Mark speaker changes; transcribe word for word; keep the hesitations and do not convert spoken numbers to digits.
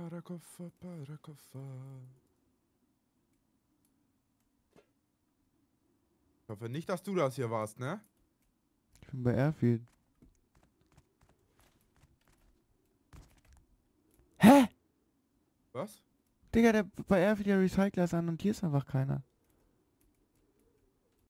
Speaker 1: Parakoffer, Parakoffer. Ich hoffe nicht, dass du das hier warst, ne?
Speaker 2: Ich bin bei Airfield. Hä?
Speaker 1: Was?
Speaker 2: Digga, der bei Airfield der Recycler ist an und hier ist einfach keiner.